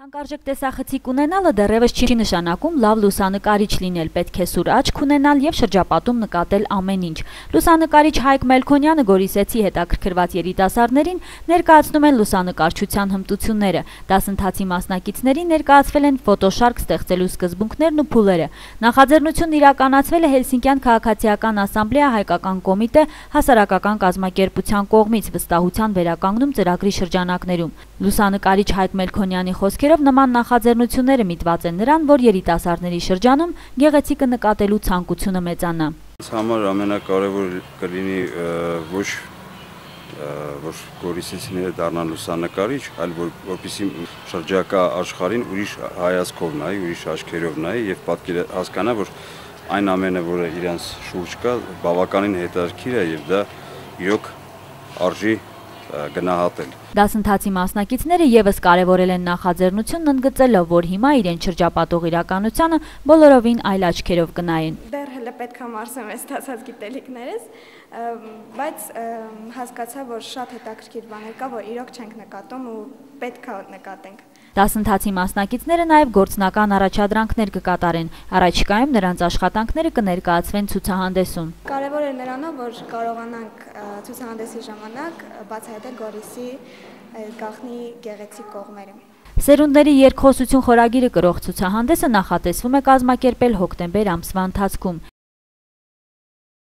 Թանկարժեք տեսախցիկ ունենալը դեռևս չի նշանակում լավ լուսանկարիչ լինել, պետք է սուր աչք ունենալ եւ շրջապատում նկատել ամեն ինչ։ Լուսանկարիչ Հայկ Մելքոնյանը Գորիսեցի հետաքրքրված երիտասարդներին ներկայացնում են լուսանկարչության հմտությունները։ Դասընթացի մասնակիցներին ներկայացվել են ֆոտոշարք ստեղծելու սկզբունքներն ու փուլերը։ Նախաձեռնությունն իրականացվել է Հելսինկյան քաղաքացիական ասամբլեա հայկական կոմիտե հասարակական կազմակերպության կողմից վստահության վերականգնում ծրագրի շրջանակներում։ Լուսանկարիչ Հայկ Մելքոնյանի խոսքերով նման նախաձեռնությունները միտված են նրան, որ երիտասարդների շրջանում գեղեցիկը նկատելու ցանկությունը մեծանա։ Համար ամենակարևորը կլինի ոչ որ գորիսեցիները դառնան լուսանկարիչ, այլ որպեսզի շրջակա աշխարհին ուրիշ հայացքով նայի, ուրիշ աչքերով նայի եւ հասկանա, որ այն ամենը, որը իրենց շուրջ կա, բավականին հետաքրքիր է եւ դա իրոք արժի գնահատել։ Դասընթացի մասնակիցները եւս կարևորել են նախաձեռնությունն, ընդգծելով, որ հիմա իրեն շրջապատող իրականությանը բոլորովին այլ աչքերով կնայեն։ Դեռ հələ պետք է մարսեմ այս ստացած գիտելիքներս, բայց հասկացա, որ շատ հետաքրքիր բաներ կա, որ իրոք չենք նկատում ու պետք է նկատենք։ Դասընթացի մասնակիցները նաև գործնական առաջադրանքներ կկատարեն։ Առաջիկայում նրանց աշխատանքները կներկայացվեն ցուցահանդեսում։ Կարևոր է նրանով, որ կարողանանք ցուցահանդեսի ժամանակ բացահայտել Գորիսի գաղտնի գեղեցիկ կողմերը։ Սերունդների երկխոսություն խորագիրը կրող ցուցահանդեսը նախատեսվում է կազմակերպել հոկտեմբեր ամսվա ընթացքում։